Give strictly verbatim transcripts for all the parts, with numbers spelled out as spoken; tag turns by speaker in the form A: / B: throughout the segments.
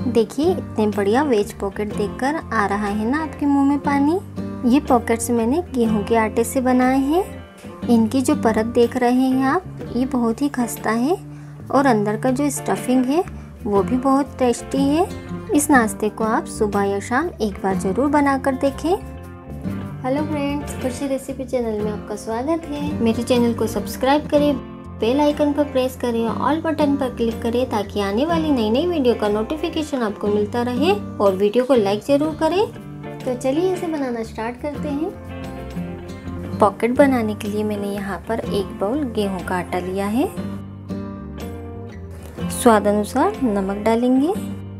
A: देखिए इतने बढ़िया वेज पॉकेट देखकर आ रहा है ना आपके मुंह में पानी। ये पॉकेट्स मैंने गेहूं के आटे से बनाए हैं। इनकी जो परत देख रहे हैं आप, ये बहुत ही खस्ता है और अंदर का जो स्टफिंग है वो भी बहुत टेस्टी है। इस नाश्ते को आप सुबह या शाम एक बार ज़रूर बनाकर देखें। Hello friends, Khushi recipe channel में आपका स्वागत है। मेरे चैनल को सब्सक्राइब करें, बेल आइकन पर प्रेस करें, ऑल बटन पर क्लिक करें ताकि आने वाली नई नई वीडियो का नोटिफिकेशन आपको मिलता रहे और वीडियो को लाइक ज़रूर करें। तो चलिए इसे बनाना स्टार्ट करते हैं। पॉकेट बनाने के लिए मैंने यहाँ पर एक बाउल गेहूं का आटा लिया है। स्वाद अनुसार नमक डालेंगे।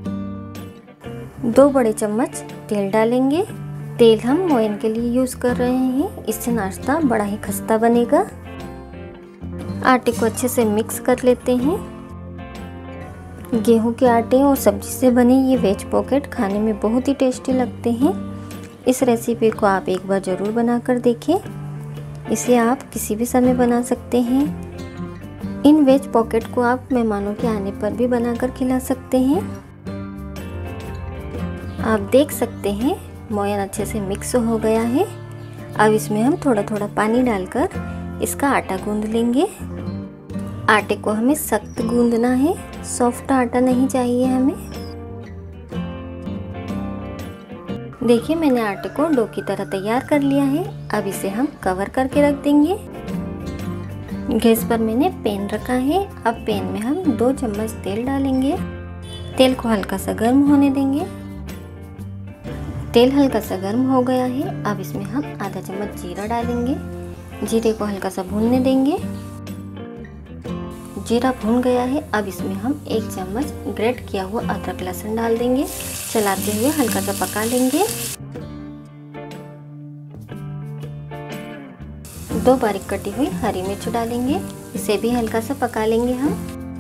A: दो बड़े चम्मच तेल डालेंगे। तेल हम मोयन के लिए यूज़ कर रहे हैं, इससे नाश्ता बड़ा ही खस्ता बनेगा। आटे को अच्छे से मिक्स कर लेते हैं। गेहूं के आटे और सब्जी से बने ये वेज पॉकेट खाने में बहुत ही टेस्टी लगते हैं। इस रेसिपी को आप एक बार ज़रूर बनाकर देखें। इसे आप किसी भी समय बना सकते हैं। इन वेज पॉकेट को आप मेहमानों के आने पर भी बनाकर खिला सकते हैं। आप देख सकते हैं मोयन अच्छे से मिक्स हो गया है। अब इसमें हम थोड़ा थोड़ा पानी डालकर इसका आटा गूंद लेंगे। आटे को हमें सख्त गूंदना है, सॉफ्ट आटा नहीं चाहिए हमें। देखिए मैंने आटे को डो की तरह तैयार कर लिया है। अब इसे हम कवर करके रख देंगे। गैस पर मैंने पैन रखा है। अब पैन में हम दो चम्मच तेल डालेंगे। तेल को हल्का सा गर्म होने देंगे। तेल हल्का सा गर्म हो गया है। अब इसमें हम आधा चम्मच जीरा डालेंगे। जीरे को हल्का सा भूनने देंगे। जीरा भून गया है। अब इसमें हम एक चम्मच ग्रेट किया हुआ अदरक लहसुन डाल देंगे। चलाते हुए हल्का सा पका लेंगे। दो बारीक कटी हुई हरी मिर्च डालेंगे। इसे भी हल्का सा पका लेंगे हम।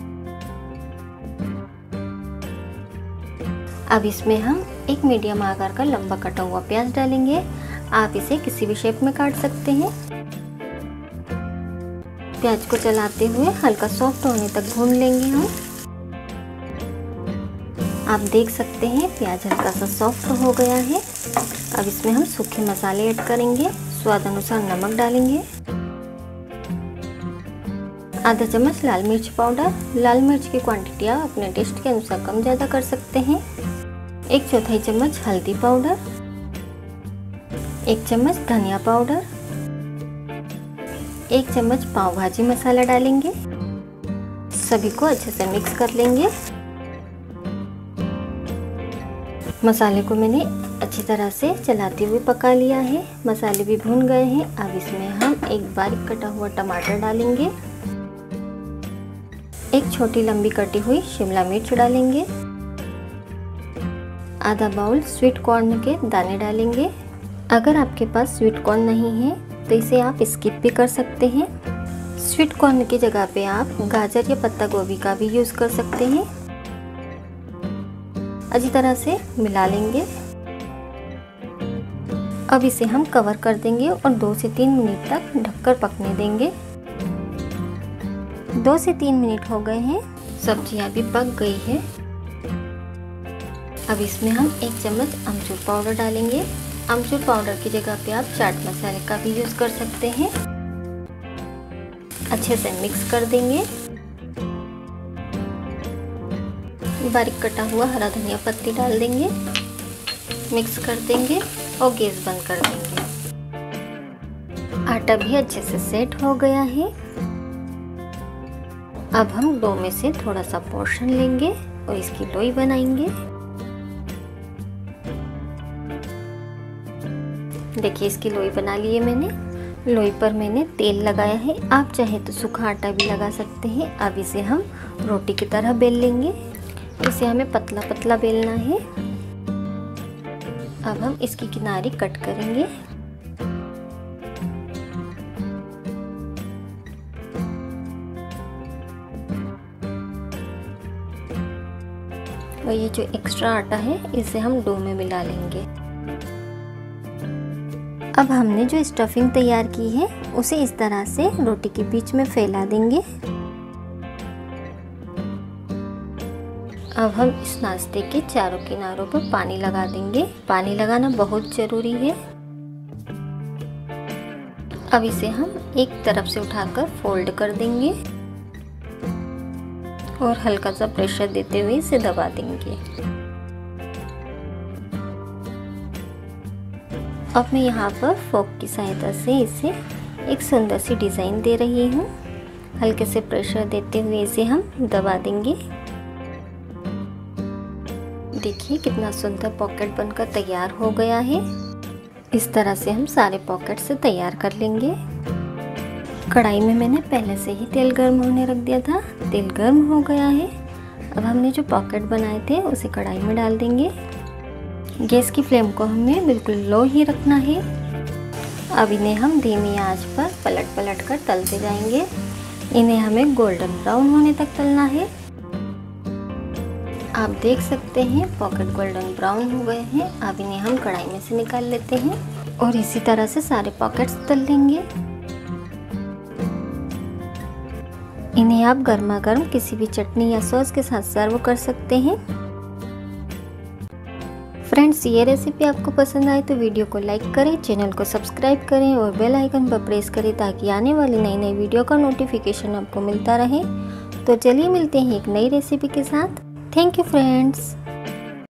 A: अब इसमें हम एक मीडियम आकार का लंबा कटा हुआ प्याज डालेंगे। आप इसे किसी भी शेप में काट सकते हैं। प्याज को चलाते हुए हल्का सॉफ्ट होने तक भून लेंगे हम। आप देख सकते हैं प्याज हल्का सा सॉफ्ट हो गया है। अब इसमें हम सूखे मसाले ऐड करेंगे। स्वाद अनुसार नमक डालेंगे। आधा चम्मच लाल मिर्च पाउडर। लाल मिर्च की क्वांटिटी आप अपने टेस्ट के अनुसार कम ज़्यादा कर सकते हैं। एक चौथाई चम्मच हल्दी पाउडर। एक चम्मच धनिया पाउडर। एक चम्मच पाव भाजी मसाला डालेंगे। सभी को अच्छे से मिक्स कर लेंगे। मसाले को मैंने अच्छी तरह से चलाते हुए पका लिया है। मसाले भी भून गए हैं। अब इसमें हम एक बारीक कटा हुआ टमाटर डालेंगे। एक छोटी लंबी कटी हुई शिमला मिर्च डालेंगे। आधा बाउल स्वीट कॉर्न के दाने डालेंगे। अगर आपके पास स्वीट कॉर्न नहीं है तो इसे आप स्किप भी कर सकते हैं। स्वीट कॉर्न की जगह पे आप गाजर या पत्ता गोभी का भी यूज़ कर सकते हैं। अच्छी तरह से मिला लेंगे। अब इसे हम कवर कर देंगे और दो से तीन मिनट तक ढककर पकने देंगे। दो से तीन मिनट हो गए हैं। सब्जियां भी पक गई है। अब इसमें हम एक चम्मच अमचूर पाउडर डालेंगे। अमचूर पाउडर की जगह पे आप चाट मसाले का भी यूज़ कर सकते हैं। अच्छे से मिक्स कर देंगे। बारीक कटा हुआ हरा धनिया पत्ती डाल देंगे। मिक्स कर देंगे और गैस बंद कर देंगे। आटा भी अच्छे से सेट हो गया है। अब हम डो में से थोड़ा सा पोर्शन लेंगे और इसकी लोई बनाएंगे। देखिए इसकी लोई बना ली है मैंने। लोई पर मैंने तेल लगाया है। आप चाहे तो सूखा आटा भी लगा सकते हैं। अब इसे हम रोटी की तरह बेल लेंगे। इसे हमें पतला पतला बेलना है। अब हम इसकी किनारी कट करेंगे। और ये जो एक्स्ट्रा आटा है इसे हम डो में मिला लेंगे। अब हमने जो स्टफिंग तैयार की है उसे इस तरह से रोटी के बीच में फैला देंगे। अब हम इस नाश्ते के चारों किनारों पर पानी लगा देंगे। पानी लगाना बहुत ज़रूरी है। अब इसे हम एक तरफ से उठाकर फोल्ड कर देंगे और हल्का सा प्रेशर देते हुए इसे दबा देंगे। अब मैं यहाँ पर फोक की सहायता से इसे एक सुंदर सी डिज़ाइन दे रही हूँ। हल्के से प्रेशर देते हुए इसे हम दबा देंगे। देखिए कितना सुंदर पॉकेट बनकर तैयार हो गया है। इस तरह से हम सारे पॉकेट से तैयार कर लेंगे। कढ़ाई में मैंने पहले से ही तेल गर्म होने रख दिया था। तेल गर्म हो गया है। अब हमने जो पॉकेट बनाए थे उसे कढ़ाई में डाल देंगे। गैस की फ्लेम को हमें बिल्कुल लो ही रखना है। अब इन्हें हम धीमी आंच पर पलट पलट कर तलते जाएंगे। इन्हें हमें गोल्डन ब्राउन होने तक तलना है। आप देख सकते हैं पॉकेट गोल्डन ब्राउन हो गए हैं। अब इन्हें हम कढ़ाई में से निकाल लेते हैं और इसी तरह से सारे पॉकेट्स तल लेंगे। इन्हें आप गर्मा गर्म किसी भी चटनी या सॉस के साथ सर्व कर सकते हैं। फ्रेंड्स, ये रेसिपी आपको पसंद आए तो वीडियो को लाइक करें, चैनल को सब्सक्राइब करें और बेल आइकन पर प्रेस करें ताकि आने वाली नई नई वीडियो का नोटिफिकेशन आपको मिलता रहे। तो चलिए मिलते हैं एक नई रेसिपी के साथ। Thank you friends.